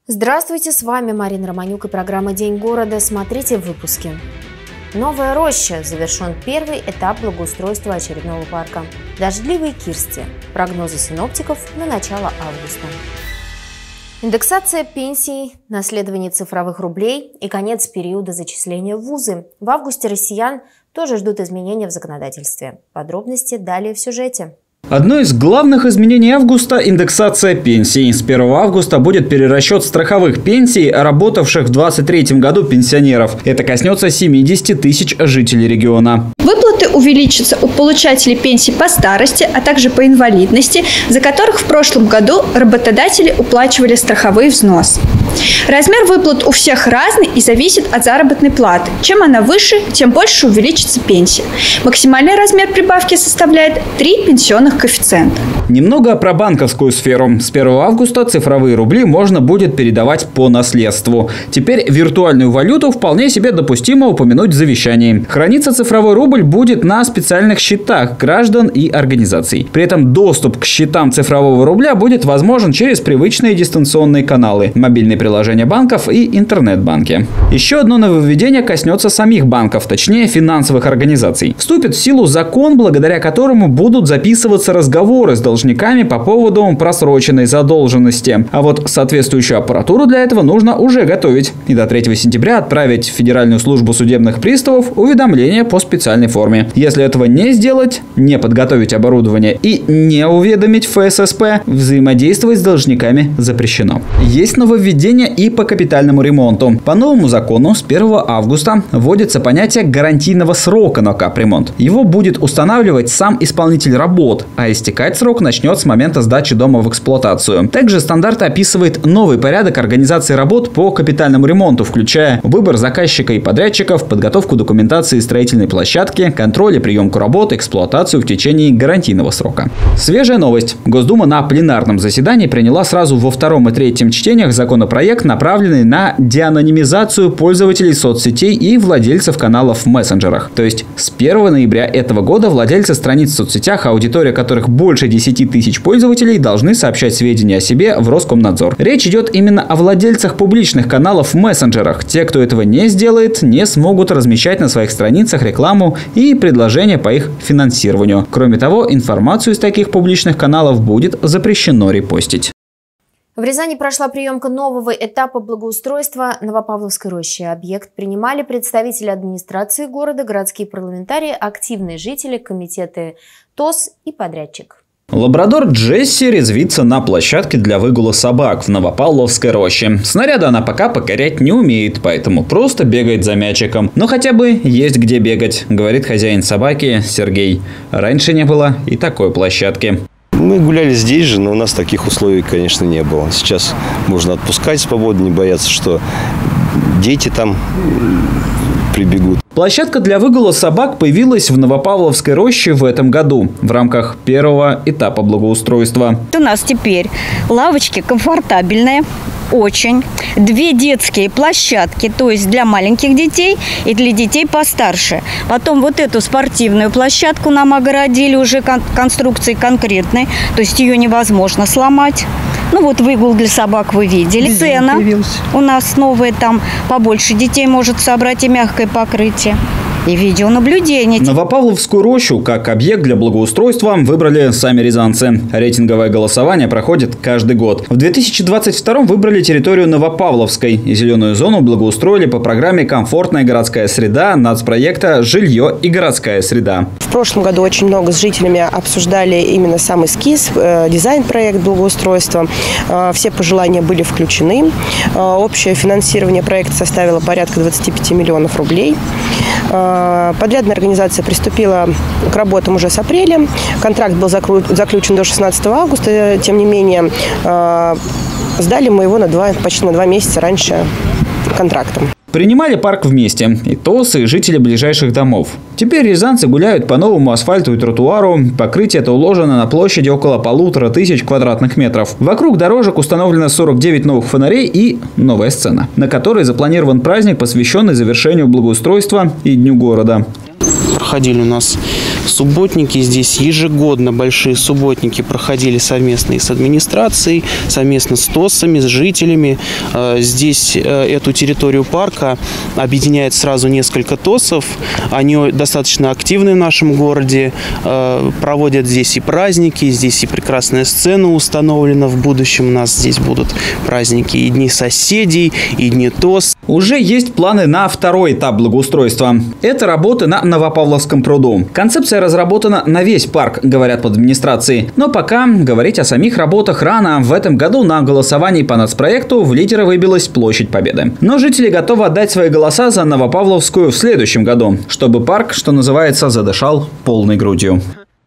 Здравствуйте, с вами Марина Романюк и программа «День города». Смотрите в выпуске. Новая Роща. Завершен первый этап благоустройства очередного парка. Дождливые Кирсти. Прогнозы синоптиков на начало августа. Индексация пенсий, наследование цифровых рублей и конец периода зачисления в вузы. В августе россиян тоже ждут изменения в законодательстве. Подробности далее в сюжете. Одно из главных изменений августа – индексация пенсий. С 1 августа будет перерасчет страховых пенсий, работавших в 2023 году пенсионеров. Это коснется 70 тысяч жителей региона. Выплаты увеличатся у получателей пенсий по старости, а также по инвалидности, за которых в прошлом году работодатели уплачивали страховой взнос. Размер выплат у всех разный и зависит от заработной платы. Чем она выше, тем больше увеличится пенсия. Максимальный размер прибавки составляет 3 пенсионных коэффициента. Немного про банковскую сферу. С 1 августа цифровые рубли можно будет передавать по наследству. Теперь виртуальную валюту вполне себе допустимо упомянуть в завещании. Храниться цифровой рубль будет на специальных счетах граждан и организаций. При этом доступ к счетам цифрового рубля будет возможен через привычные дистанционные каналы, мобильные приложения банков и интернет-банки. Еще одно нововведение коснется самих банков, точнее финансовых организаций. Вступит в силу закон, благодаря которому будут записываться разговоры с должниками по поводу просроченной задолженности. А вот соответствующую аппаратуру для этого нужно уже готовить. И до 3 сентября отправить в Федеральную службу судебных приставов уведомление по специальной форме. Если этого не сделать, не подготовить оборудование и не уведомить ФССП, взаимодействовать с должниками запрещено. Есть нововведение и по капитальному ремонту. По новому закону с 1 августа вводится понятие гарантийного срока на капремонт. Его будет устанавливать сам исполнитель работ, а истекать срок начнет с момента сдачи дома в эксплуатацию. Также стандарт описывает новый порядок организации работ по капитальному ремонту, включая выбор заказчика и подрядчиков, подготовку документации строительной площадки, контроль и приемку работ, эксплуатацию в течение гарантийного срока. Свежая новость. Госдума на пленарном заседании приняла сразу во втором и третьем чтениях законопроект, направленный на деанонимизацию пользователей соцсетей и владельцев каналов в мессенджерах. То есть с 1 ноября этого года владельцы страниц в соцсетях, аудитория которых больше 10 тысяч пользователей, должны сообщать сведения о себе в Роскомнадзор. Речь идет именно о владельцах публичных каналов в мессенджерах. Те, кто этого не сделает, не смогут размещать на своих страницах рекламу и предложения по их финансированию. Кроме того, информацию из таких публичных каналов будет запрещено репостить. В Рязани прошла приемка нового этапа благоустройства Новопавловской Рощи. Объект принимали представители администрации города, городские парламентарии, активные жители, комитеты ТОС и подрядчик. Лабрадор Джесси резвится на площадке для выгула собак в Новопавловской Роще. Снаряда она пока покорять не умеет, поэтому просто бегает за мячиком. Но хотя бы есть где бегать, говорит хозяин собаки Сергей. Раньше не было и такой площадки. Мы гуляли здесь же, но у нас таких условий, конечно, не было. Сейчас можно отпускать свободно, не бояться, что дети там прибегут. Площадка для выгула собак появилась в Новопавловской Роще в этом году в рамках первого этапа благоустройства. У нас теперь лавочки комфортабельные, очень. 2 детские площадки, то есть для маленьких детей и для детей постарше. Потом вот эту спортивную площадку нам огородили уже конструкцией конкретной, то есть ее невозможно сломать. Ну вот выгул для собак вы видели. Сцена у нас новая, там побольше детей может собрать и мягкое покрытие. И видеонаблюдение. Новопавловскую Рощу как объект для благоустройства выбрали сами рязанцы. Рейтинговое голосование проходит каждый год. В 2022 выбрали территорию Новопавловской. И зеленую зону благоустроили по программе «Комфортная городская среда» нацпроекта «Жилье и городская среда». В прошлом году очень много с жителями обсуждали именно сам эскиз, дизайн-проект благоустройства. Все пожелания были включены. Общее финансирование проекта составило порядка 25 миллионов рублей. Подрядная организация приступила к работам уже с апреля. Контракт был заключен до 16 августа. Тем не менее, сдали мы его почти на 2 месяца раньше контракта. Принимали парк вместе и ТОС, и жители ближайших домов. Теперь рязанцы гуляют по новому асфальту и тротуару. Покрытие это уложено на площади около 1500 квадратных метров. Вокруг дорожек установлено 49 новых фонарей и новая сцена, на которой запланирован праздник, посвященный завершению благоустройства и Дню города. Проходили у нас Субботники здесь ежегодно, большие субботники проходили совместно и с администрацией, совместно с ТОСами, с жителями. Здесь эту территорию парка объединяет сразу несколько ТОСов. Они достаточно активны в нашем городе, проводят здесь и праздники, здесь и прекрасная сцена установлена. В будущем у нас здесь будут праздники и Дни соседей, и Дни ТОС. Уже есть планы на второй этап благоустройства. Это работы на Новопавловском пруду. Концепция разработана на весь парк, говорят под администрацией. Но пока говорить о самих работах рано. В этом году на голосовании по нацпроекту в лидеры выбилась Площадь Победы. Но жители готовы отдать свои голоса за Новопавловскую в следующем году, чтобы парк, что называется, задышал полной грудью.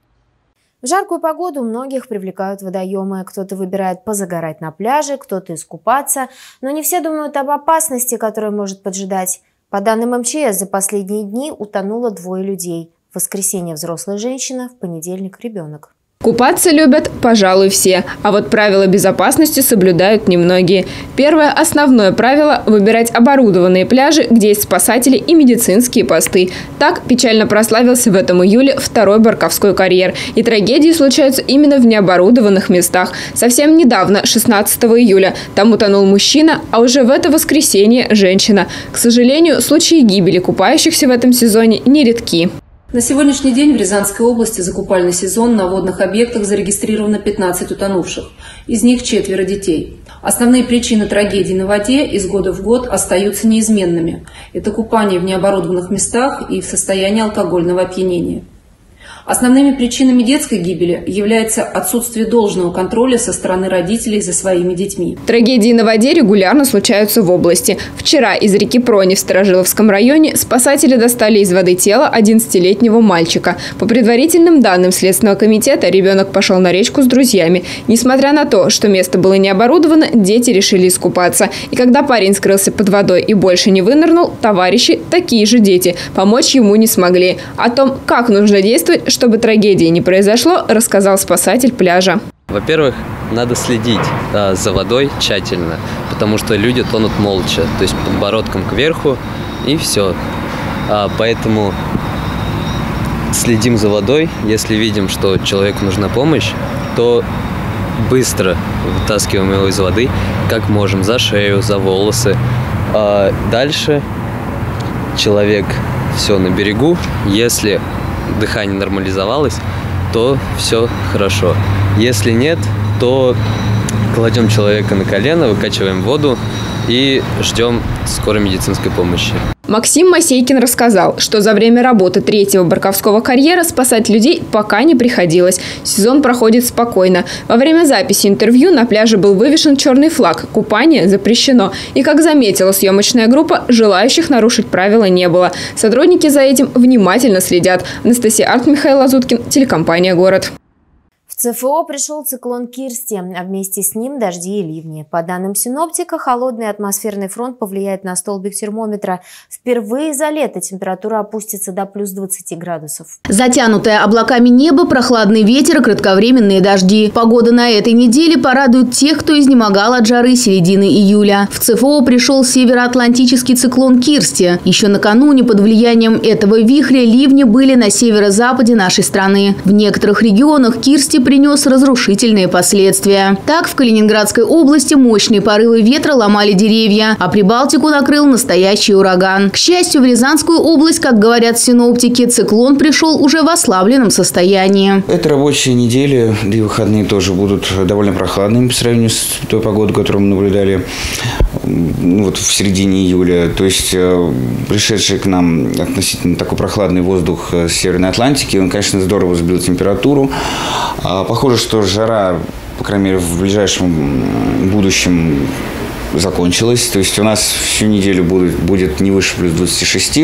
В жаркую погоду многих привлекают водоемы. Кто-то выбирает позагорать на пляже, кто-то искупаться. Но не все думают об опасности, которая может поджидать. По данным МЧС, за последние дни утонуло 2 людей. В воскресенье взрослая женщина, в понедельник ребенок. Купаться любят, пожалуй, все, а вот правила безопасности соблюдают немногие. Первое основное правило – выбирать оборудованные пляжи, где есть спасатели и медицинские посты. Так печально прославился в этом июле 2-й Барковской карьер. И трагедии случаются именно в необорудованных местах. Совсем недавно, 16 июля, там утонул мужчина, а уже в это воскресенье – женщина. К сожалению, случаи гибели купающихся в этом сезоне нередки. На сегодняшний день в Рязанской области за купальный сезон на водных объектах зарегистрировано 15 утонувших. Из них 4 детей. Основные причины трагедий на воде из года в год остаются неизменными. Это купание в необорудованных местах и в состоянии алкогольного опьянения. Основными причинами детской гибели является отсутствие должного контроля со стороны родителей за своими детьми. Трагедии на воде регулярно случаются в области. Вчера из реки Прони в Старожиловском районе спасатели достали из воды тело 11-летнего мальчика. По предварительным данным Следственного комитета, ребенок пошел на речку с друзьями. Несмотря на то, что место было не оборудовано, дети решили искупаться. И когда парень скрылся под водой и больше не вынырнул, товарищи, такие же дети, помочь ему не смогли. О том, как нужно действовать, чтобы трагедии не произошло, рассказал спасатель пляжа. Во-первых, надо следить за водой тщательно, потому что люди тонут молча, то есть подбородком кверху и все. Поэтому следим за водой. Если видим, что человеку нужна помощь, то быстро вытаскиваем его из воды, как можем, за шею, за волосы. Дальше человек все на берегу. Если дыхание нормализовалось, то все хорошо. Если нет, то кладем человека на колено, выкачиваем воду и ждем скорой медицинской помощи. Максим Масейкин рассказал, что за время работы 3-го Барковского карьера спасать людей пока не приходилось. Сезон проходит спокойно. Во время записи интервью на пляже был вывешен черный флаг. Купание запрещено. И, как заметила съемочная группа, желающих нарушить правила не было. Сотрудники за этим внимательно следят. Анастасия Арт, Михаил Лазуткин, телекомпания «Город». В ЦФО пришел циклон Кирсти, а вместе с ним дожди и ливни. По данным синоптика, холодный атмосферный фронт повлияет на столбик термометра. Впервые за лето температура опустится до плюс 20 градусов. Затянутое облаками небо, прохладный ветер и кратковременные дожди. Погода на этой неделе порадует тех, кто изнемогал от жары середины июля. В ЦФО пришел североатлантический циклон Кирсти. Еще накануне под влиянием этого вихря ливни были на северо-западе нашей страны. В некоторых регионах Кирсти принес разрушительные последствия. Так, в Калининградской области мощные порывы ветра ломали деревья, а Прибалтику накрыл настоящий ураган. К счастью, в Рязанскую область, как говорят синоптики, циклон пришел уже в ослабленном состоянии. Эта рабочая неделя, да и выходные тоже будут довольно прохладными по сравнению с той погодой, которую мы наблюдали вот в середине июля. То есть пришедший к нам относительно такой прохладный воздух с Северной Атлантики, он, конечно, здорово сбил температуру. Похоже, что жара, по крайней мере, в ближайшем будущем закончилась. То есть у нас всю неделю будет не выше плюс 26.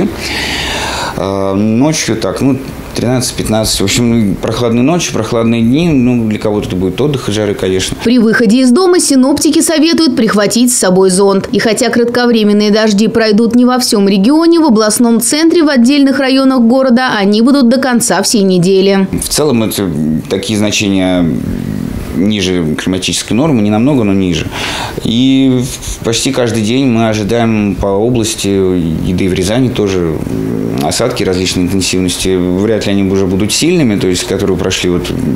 Ночью так, 13-15. В общем, прохладные ночи, прохладные дни. Для кого-то это будет отдых от жары, конечно. При выходе из дома синоптики советуют прихватить с собой зонт. И хотя кратковременные дожди пройдут не во всем регионе, в областном центре, в отдельных районах города они будут до конца всей недели. В целом, это такие значения ниже климатической нормы, не намного, но ниже. И почти каждый день мы ожидаем по области, и да и в Рязани тоже, осадки различной интенсивности, вряд ли они уже будут сильными, то есть которые прошли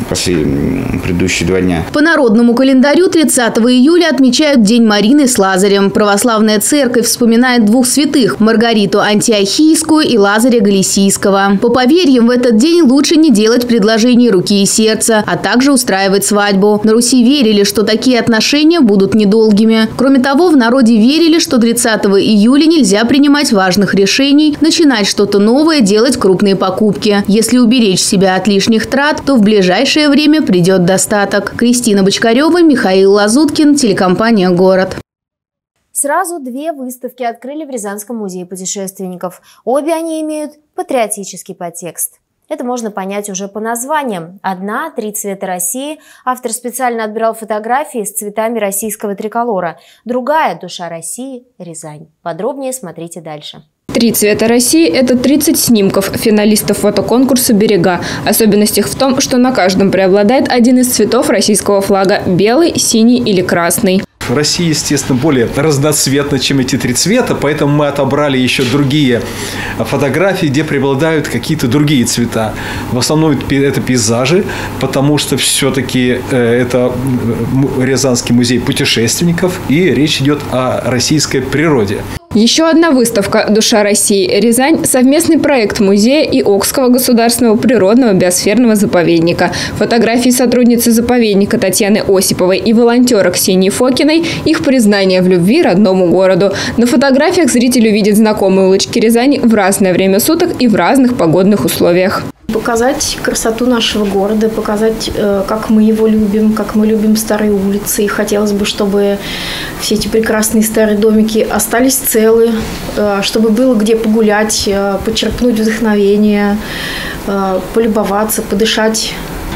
предыдущие 2 дня. По народному календарю 30 июля отмечают День Марины с Лазарем. Православная церковь вспоминает 2 святых – Маргариту Антиохийскую и Лазаря Галисийского. По поверьям, в этот день лучше не делать предложений руки и сердца, а также устраивать свадьбу. На Руси верили, что такие отношения будут недолгими. Кроме того, в народе верили, что 30 июля нельзя принимать важных решений, начинать что-то новое, делать крупные покупки. Если уберечь себя от лишних трат, то в ближайшее время придет достаток. Кристина Бочкарева, Михаил Лазуткин, телекомпания «Город». Сразу 2 выставки открыли в Рязанском музее путешественников. Обе они имеют патриотический подтекст. Это можно понять уже по названиям. Одна – «3 цвета России». Автор специально отбирал фотографии с цветами российского триколора. Другая – «Душа России. Рязань». Подробнее смотрите дальше. 3 цвета России – это 30 снимков финалистов фотоконкурса «Берега». Особенность их в том, что на каждом преобладает один из цветов российского флага – белый, синий или красный. Россия, естественно, более разноцветна, чем эти 3 цвета, поэтому мы отобрали еще другие фотографии, где преобладают какие-то другие цвета. В основном это пейзажи, потому что все-таки это Рязанский музей путешественников, и речь идет о российской природе. Еще одна выставка «Душа России. Рязань» – совместный проект музея и Окского государственного природного биосферного заповедника. Фотографии сотрудницы заповедника Татьяны Осиповой и волонтера Ксении Фокиной – их признание в любви родному городу. На фотографиях зритель увидит знакомые улочки Рязани в разное время суток и в разных погодных условиях. Показать красоту нашего города, показать, как мы его любим, как мы любим старые улицы. И хотелось бы, чтобы все эти прекрасные старые домики остались целы, чтобы было где погулять, почерпнуть вдохновение, полюбоваться, подышать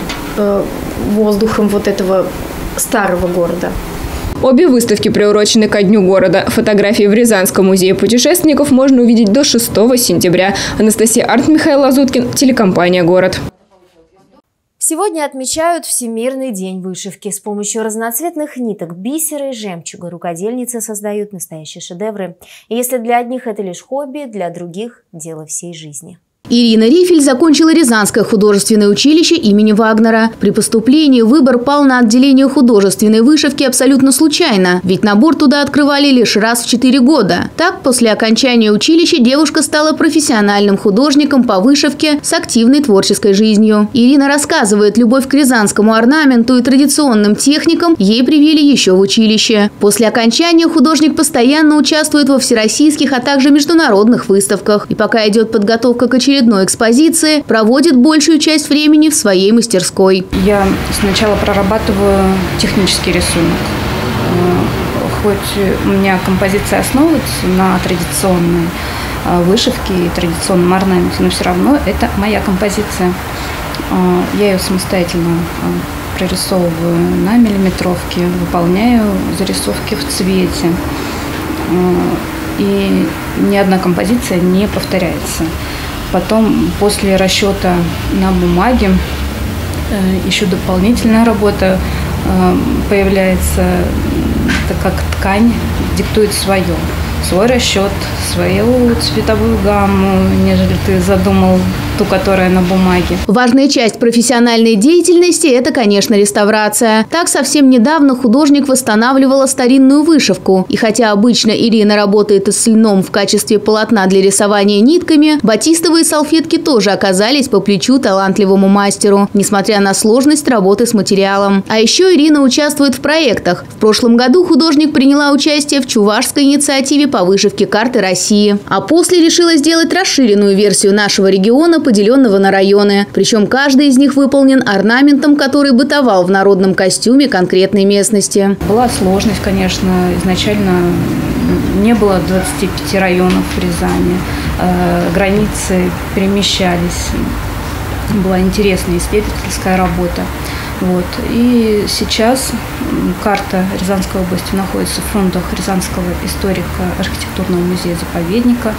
воздухом вот этого старого города. Обе выставки приурочены ко Дню города. Фотографии в Рязанском музее путешественников можно увидеть до 6 сентября. Анастасия Арт, Михаил Лазуткин, телекомпания «Город». Сегодня отмечают Всемирный день вышивки. С помощью разноцветных ниток, бисера и жемчуга рукодельницы создают настоящие шедевры. И если для одних это лишь хобби, для других – дело всей жизни. Ирина Рифель закончила Рязанское художественное училище имени Вагнера. При поступлении выбор пал на отделение художественной вышивки абсолютно случайно, ведь набор туда открывали лишь раз в 4 года. Так, после окончания училища девушка стала профессиональным художником по вышивке с активной творческой жизнью. Ирина рассказывает, любовь к рязанскому орнаменту и традиционным техникам ей привили еще в училище. После окончания художник постоянно участвует во всероссийских, а также международных выставках. И пока идет подготовка к очередной экспозиции, проводит большую часть времени в своей мастерской. Я сначала прорабатываю технический рисунок. Хоть у меня композиция основывается на традиционной вышивке и традиционном орнаменте, но все равно это моя композиция. Я ее самостоятельно прорисовываю на миллиметровке, выполняю зарисовки в цвете. И ни одна композиция не повторяется. Потом, после расчета на бумаге, еще дополнительная работа появляется, так как ткань диктует свой расчет, свою цветовую гамму, нежели ты задумал ту, которая на бумаге. Важная часть профессиональной деятельности – это, конечно, реставрация. Так, совсем недавно художник восстанавливала старинную вышивку. И хотя обычно Ирина работает из льном в качестве полотна для рисования нитками, батистовые салфетки тоже оказались по плечу талантливому мастеру, несмотря на сложность работы с материалом. А еще Ирина участвует в проектах. В прошлом году художник приняла участие в чувашской инициативе по вышивке карты России. А после решила сделать расширенную версию нашего региона, поделенного на районы. Причем каждый из них выполнен орнаментом, который бытовал в народном костюме конкретной местности. Была сложность, конечно. Изначально не было 25 районов в Рязани. Границы перемещались. Была интересная исследовательская работа. Вот. И сейчас карта Рязанской области находится в фондах Рязанского историко-архитектурного музея-заповедника.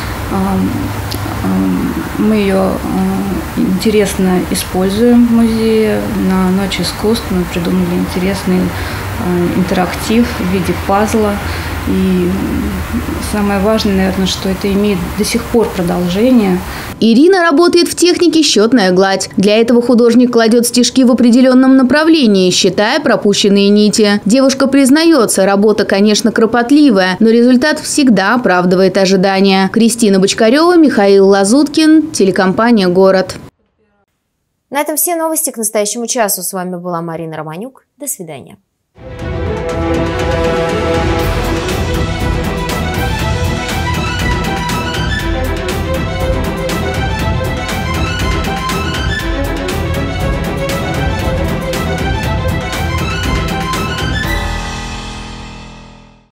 Мы ее интересно используем в музее. На Ночь искусств мы придумали интересный интерактив в виде пазла. И самое важное, наверное, что это имеет до сих пор продолжение. Ирина работает в технике «Счетная гладь». Для этого художник кладет стежки в определенном направлении, считая пропущенные нити. Девушка признается, работа, конечно, кропотливая, но результат всегда оправдывает ожидания. Кристина Бочкарева, Михаил Лазуткин, телекомпания «Город». На этом все новости к настоящему часу. С вами была Марина Романюк. До свидания.